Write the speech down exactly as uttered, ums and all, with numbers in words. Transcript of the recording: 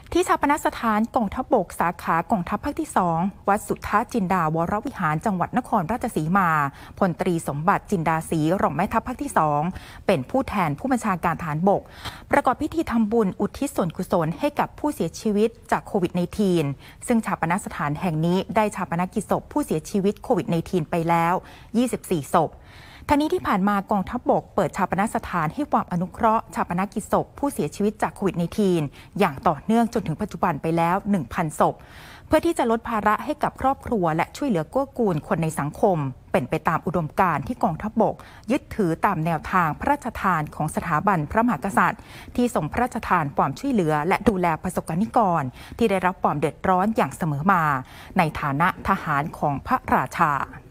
ที่ชาปนสถานกองทัพบกสาขากองทัพภาคที่สองวัดสุทธาจินดาวรวิหารจังหวัดนครราชสีมาพลตรีสมบัติจินดาศรีรองแม่ทัพภาคที่สองเป็นผู้แทนผู้บัญชาการทหารบกประกอบพิธีทำบุญอุทิศส่วนกุศลให้กับผู้เสียชีวิตจากโควิด สิบเก้า ซึ่งชาปนสถานแห่งนี้ได้ชาปนกิจศพผู้เสียชีวิตโควิด สิบเก้า ไปแล้วยี่สิบสี่ศพทั้งนี้ที่ผ่านมากองทัพบกเปิดชาปนสถานให้ความอนุเคราะห์ชาปนกิจศพผู้เสียชีวิตจากโควิด สิบเก้า อย่างต่อเนื่องจนถึงปัจจุบันไปแล้ว หนึ่งพัน ศพเพื่อที่จะลดภาระให้กับครอบครัวและช่วยเหลือกู้กูลคนในสังคมเป็นไปตามอุดมการณ์ที่กองทัพบกยึดถือตามแนวทางพระราชทานของสถาบันพระมหากษัตริย์ที่ทรงพระราชทานความช่วยเหลือและดูแลประสบกนิกรที่ได้รับความเดือดร้อนอย่างเสมอมาในฐานะทหารของพระราชา